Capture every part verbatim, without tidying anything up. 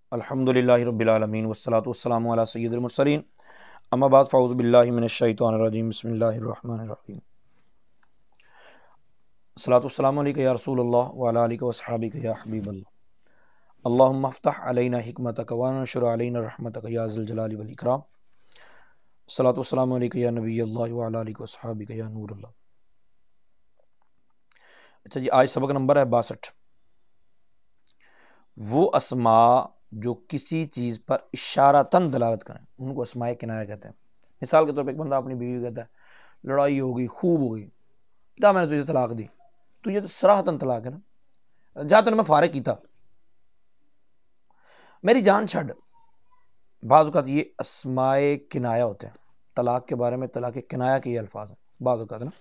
الحمدللہ رب العالمین والصلاۃ والسلام علی سید المرسلین اما بعد فاعوذ باللہ من الشیطان الرجیم بسم اللہ الرحمن الرحیم الصلاۃ والسلام علیک یا رسول اللہ وعلی آلک واصحابک یا حبیب اللہ اللہم افتح علینا حکمتک وانشر علینا رحمتک یا ذی الجلال والاکرام الصلاۃ والسلام علیک یا نبی اللہ وعلی آلک واصحابک یا نور اللہ۔ اچھا جی، آج سبق نمبر ہے باسٹھ۔ وہ اسماء جو کسی چیز پر اشارتاً دلالت کریں ان کو اسماء کنایہ کہتے ہیں۔ مثال کے طور پہ ایک بندہ اپنی بیوی کو کہتا ہے لڑائی ہو گئی، خوب ہو گئی، کیا میں نے تجھے طلاق دی، تو یہ تو صراحتاً طلاق ہے نا، جا تن میں فارغ کی تھا، میری جان چھڑ۔ بعض اوقات یہ اسماء کنایہ ہوتے ہیں، طلاق کے بارے میں طلاق کنایہ کے یہ الفاظ ہیں بعض اوقات نا۔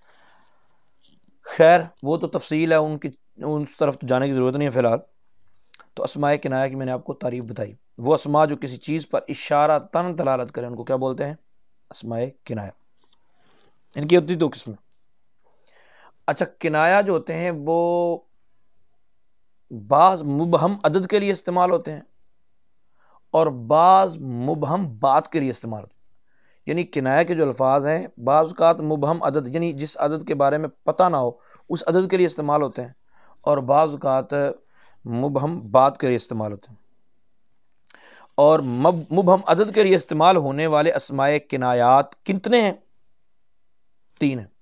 خیر وہ تو تفصیل ہے، ان کی ان طرف تو جانے کی ضرورت نہیں ہے فی الحال۔ تو اسماء کنایہ کی میں نے آپ کو تعریف بتائی۔ وہ اسماء جو کسی چیز پر اشارتاً دلالت کریں ان کو کیا بولتے ہیں؟ اسماء کنایہ۔ ان کی ہوتی دو قسمیں۔ اچھا، کنایہ جو ہوتے ہیں وہ بعض مبہم عدد کے لیے استعمال ہوتے ہیں اور بعض مبہم بات کے لیے استعمال ہوتے ہیں۔ یعنی کنایہ کے جو الفاظ ہیں بعض اوقات مبہم عدد یعنی جس عدد کے بارے میں پتہ نہ ہو اس عدد کے لیے استعمال ہوتے ہیں، اور بعض اوقات مبہم بات کے لیے استعمال ہوتے ہیں۔ اور مبہم عدد کے لیے استعمال ہونے والے اسماء کنایات کتنے ہیں؟ تین ہیں،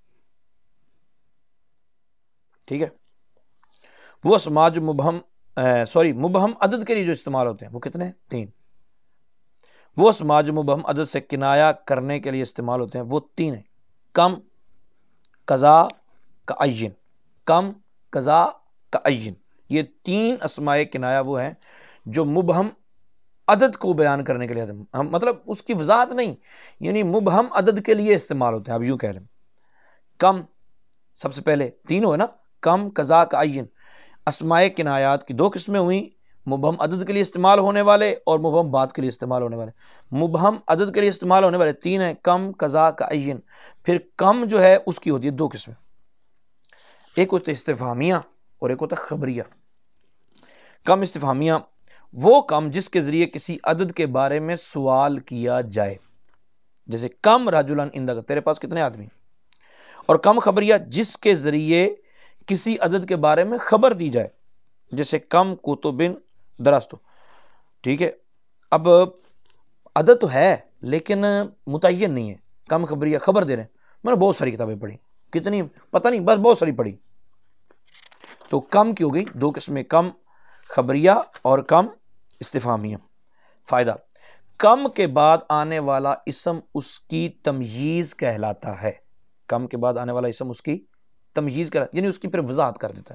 ٹھیک ہے۔ وہ اسماء جو مبہم سوری مبہم عدد کے لیے جو استعمال ہوتے ہیں وہ کتنے ہیں؟ تین۔ وہ اسماء جو مبہم عدد سے کنایہ کرنے کے لیے استعمال ہوتے ہیں وہ تین ہیں: کم، قضا، کعین۔ کم، قضا، کعین، یہ تین اسماء کنایہ وہ ہیں جو مبہم عدد کو بیان کرنے کے لیے ہم مطلب اس کی وضاحت نہیں، یعنی مبہم عدد کے لیے استعمال ہوتے ہیں۔ اب یوں کہہ رہے ہیں کم، سب سے پہلے تین ہوئے نا، کم، قضا، کعین۔ اسماء کنایات کی دو قسمیں ہوئیں، مبہم عدد کے لیے استعمال ہونے والے اور مبہم بات کے لیے استعمال ہونے والے۔ مبہم عدد کے لیے استعمال ہونے والے تین ہیں: کم، قضا، کعین۔ پھر کم جو ہے اس کی ہوتی ہے دو قسمیں، ایک ہوتا ہے استفہامیہ اور ایک ہوتا ہے خبریہ۔ کم استفہامیہ وہ کم جس کے ذریعے کسی عدد کے بارے میں سوال کیا جائے، جیسے کم رجلاً عندک، تیرے پاس کتنے آدمی۔ اور کم خبریہ جس کے ذریعے کسی عدد کے بارے میں خبر دی جائے، جیسے کم کتبن درستو، ٹھیک ہے۔ اب عدد تو ہے لیکن متعین نہیں ہے، کم خبریہ خبر دے رہے ہیں میں نے بہت ساری کتابیں پڑھی، کتنی پتہ نہیں، بس بہت ساری پڑھی۔ تو کم کی ہو گئی دو قسمیں، کم خبریہ اور کم استفہامیہ۔ فائدہ: کم کے بعد آنے والا اسم اس کی تمییز کہلاتا ہے۔ کم کے بعد آنے والا اسم اس کی تمییز کہلاتا ہے، یعنی اس کی پھر وضاحت کر دیتا ہے۔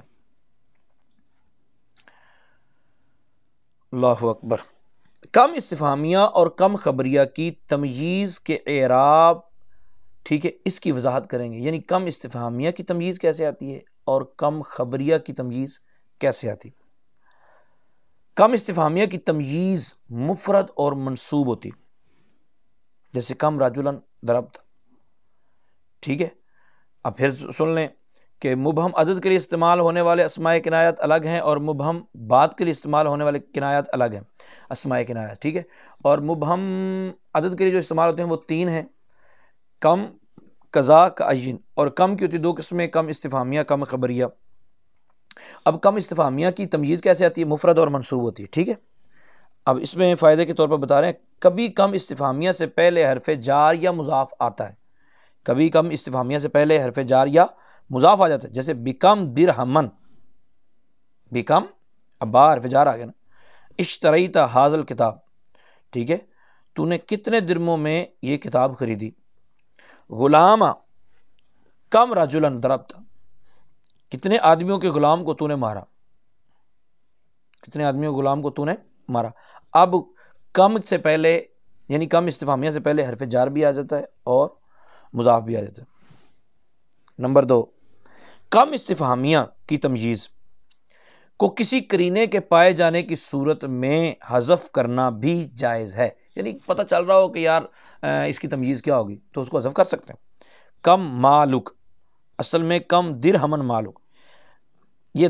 اللہ اکبر۔ کم استفہامیہ اور کم خبریہ کی تمییز کے اعراب، ٹھیک ہے، اس کی وضاحت کریں گے، یعنی کم استفہامیہ کی تمییز کیسے آتی ہے اور کم خبریہ کی تمییز کیسے آتی ہے۔ کم استفہامیہ کی تمییز مفرد اور منصوب ہوتی، جیسے کم رجلاً ضربت، ٹھیک ہے۔ اب پھر سن لیں کہ مبہم عدد کے لیے استعمال ہونے والے اسماء کنایات الگ ہیں اور مبہم بات کے لیے استعمال ہونے والے کنایات الگ ہیں، اسماء کنایات، ٹھیک ہے۔ اور مبہم عدد کے لیے جو استعمال ہوتے ہیں وہ تین ہیں: کم، قضا، کعین۔ اور کم کی ہوتی دو قسمیں، کم استفہامیہ، کم خبریہ۔ اب کم استفہامیہ کی تمییز کیسے آتی ہے؟ مفرد اور منصوب ہوتی ہے، ٹھیک ہے۔ اب اس میں فائدے کے طور پر بتا رہے ہیں، کبھی کم استفہامیہ سے پہلے حرف جار یا مضاف آتا ہے، کبھی کم استفہامیہ سے پہلے حرف جار یا مضاف آ جاتا ہے، جیسے بکم درہمن، بکم، اب با حرف جار آ گیا نا۔ اشتریت ھذا الکتاب، ٹھیک ہے، تو نے کتنے درموں میں یہ کتاب خریدی۔ غلام، کم رجلاً ضربت، کتنے آدمیوں کے غلام کو تو نے مارا، کتنے آدمیوں کے غلام کو تو نے مارا۔ اب کم سے پہلے یعنی کم استفہامیہ سے پہلے حرف جار بھی آ جاتا ہے اور مضاف بھی آ جاتا ہے۔ نمبر دو، کم استفہامیہ کی تمییز کو کسی قرینے کے پائے جانے کی صورت میں حذف کرنا بھی جائز ہے، یعنی پتہ چل رہا ہو کہ یار اس کی تمییز کیا ہوگی تو اس کو حذف کر سکتے ہیں۔ کم مالک، اصل میں کم درہمن مالک یہ تھا،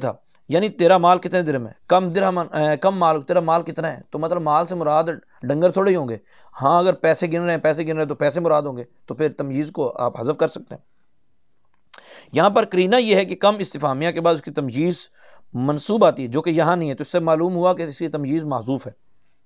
یعنی تیرا مال کتنے درہم ہے، کم درہم، کم مال، تیرا مال کتنا ہے، تو مطلب مال سے مراد ڈنگر تھوڑے ہی ہوں گے. ہاں اگر پیسے گن رہے ہیں پیسے گن رہے ہیں تو پیسے مراد ہوں گے، تو پھر تمییز کو آپ حذف کر سکتے ہیں. یہاں پر قرینہ یہ ہے کہ کم استفہامیہ کے بعد اس کی تمییز منصوب آتی ہے، جو کہ یہاں نہیں ہے، تو اس سے معلوم ہوا کہ اس کی تمییز محذوف ہے.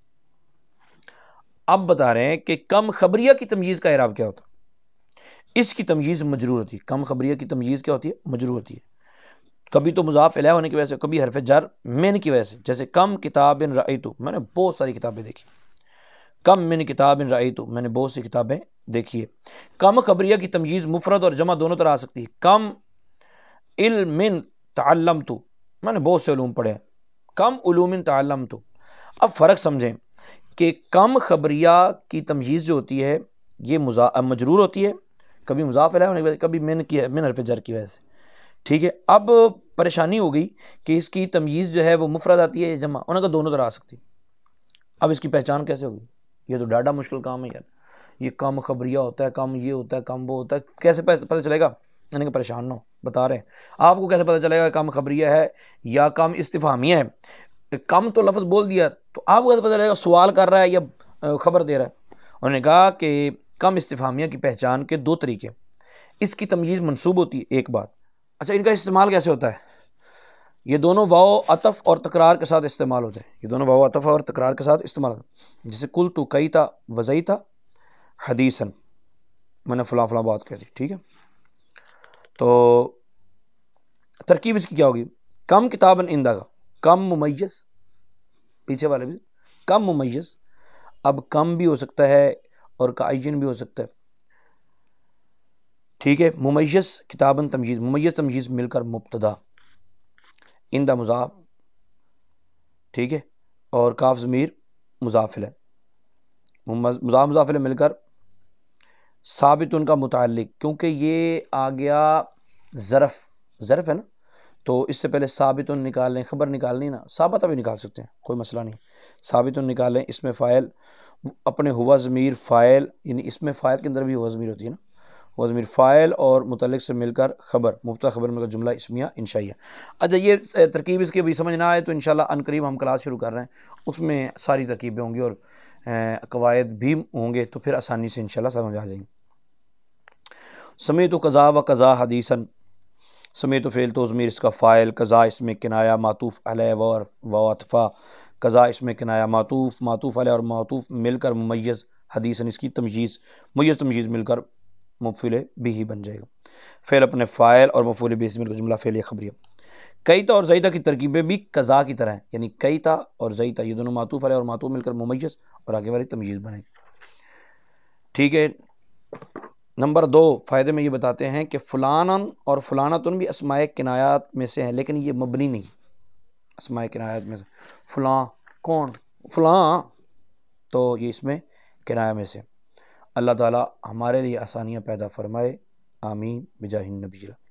اب بتا رہے ہیں کہ کم خبریہ کی تمییز کا اعراب کیا ہوتا ہے. اس کی تمییز مجرور ہوتی ہے. کم خبریہ کی تمییز کیا ہوتی ہے؟ مجرور ہوتی ہے. کبھی تو مضاف الیہ ہونے کی وجہ سے، کبھی حرف جر من کی وجہ سے. جیسے کم کتاب رأیت، میں نے بہت ساری کتابیں دیکھی. کم من کتاب رأیت، میں نے بہت سی کتابیں دیکھی ہے. کم خبریہ کی تمییز مفرد اور جمع دونوں طرح آ سکتی ہے. کم علم تعلمت، میں نے بہت سے علوم پڑھے ہیں. کم علوم تعلمت. اب فرق سمجھیں کہ کم خبریہ کی تمییز جو ہوتی ہے یہ مجرور ہوتی ہے، کبھی مضاف الیہ ہونے کی وجہ سے، کبھی من کی من حرف جر کی وجہ سے. ٹھیک ہے. اب پریشانی ہو گئی کہ اس کی تمییز جو ہے وہ مفرد آتی ہے جمع، انہوں کا دونوں طرح آ سکتی. اب اس کی پہچان کیسے ہوگی؟ یہ تو ڈاڈا مشکل کام ہے یار. یہ کم خبریہ ہوتا ہے، کم یہ ہوتا ہے، کم وہ ہوتا ہے، کیسے پتہ چلے گا؟ یعنی کہ پریشان نہ ہو، بتا رہے ہیں آپ کو کیسے پتہ چلے گا کم خبریہ ہے یا کم استفہامیہ ہے. کم تو لفظ بول دیا تو آپ کو کیسے پتہ چلے گا سوال کر رہا ہے یا خبر دے رہا ہے؟ انہوں نے کہا کہ کم استفہامیہ کی پہچان کے دو طریقے. اس کی تمییز منصوب ہوتی ہے، ایک بات. اچھا ان کا استعمال کیسے ہوتا ہے؟ یہ دونوں واو عطف اور تکرار کے ساتھ استعمال ہوتے ہیں. یہ دونوں واو عطف اور تکرار کے ساتھ استعمال ہوتے ہیں. جیسے کل تو کئی تا وزئی تا حدیثاً، میں نے فلاں فلاں بات کہہ دی. ٹھیک ہے. تو ترکیب اس کی کیا ہوگی؟ کم کتاباً عندہ کا کم ممیز، پیچھے والے بھی کم ممیز. اب کم بھی ہو سکتا ہے اور کعین بھی ہو سکتا ہے. ٹھیک ہے. ممیز کتاباً تمجیز، ممیز تمجیز مل کر مبتدا، عندہ مضاف. ٹھیک ہے. اور کاف ضمیر مضاف الیہ، مضاف مضاف الیہ مل کر ثابت ان کا متعلق، کیونکہ یہ آ گیا ظرف، ظرف ہے نا، تو اس سے پہلے ثابت ان نکال لیں، خبر نکالنی نا، ثابتہ بھی نکال سکتے ہیں، کوئی مسئلہ نہیں. ثابت ان نکال لیں، اس میں فاعل اپنے ہوا ضمیر فاعل، یعنی اس میں فاعل کے اندر بھی ہوا ضمیر ہوتی ہے نا، ہوا ضمیر فاعل اور متعلق سے مل کر خبر، مبتدا خبر مل کر جملہ اسمیہ انشائیہ. اچھا یہ ترکیب اس کے بھی سمجھ نہ آئے تو انشاءاللہ ان قریب ہم کلاس شروع کر رہے ہیں، اس میں ساری ترکیبیں ہوں گی اور قواعد بھی ہوں گے، تو پھر آسانی سے انشاءاللہ سمجھ آ جائیں گے. سمیت قضا و قضا حدیثاً، سمیت فعل تو ضمیر اس کا فاعل، قضا اس میں کنایا معطوف علیہ و عطفہ، قضا اس میں کنایا معطوف، معطوف علیہ اور معطوف مل کر ممیز، حدیثاً اس کی تمجیز، ممیز تمجیز مل کر مفعول بھی بن جائے گا. فعل اپنے فاعل اور مفعول بھی سے مل کر جملہ فعلیہ خبریہ. کئیتا اور زئیتا کی ترکیبیں بھی قضا کی طرح ہیں، یعنی کئیتا اور زئیتا یہ دونوں معطوف علیہ اور معطوف مل کر ممیز اور آگے والی تمجیز بنائیں. ٹھیک ہے. نمبر دو فائدے میں یہ بتاتے ہیں کہ فلانن اور فلانتن بھی اسماء کنایات میں سے ہیں، لیکن یہ مبنی نہیں. اسماء کنایات میں سے فلاں کون، فلاں، تو یہ اس میں کنایہ میں سے. اللہ تعالی ہمارے لیے آسانیاں پیدا فرمائے. آمین بجاہ النبی.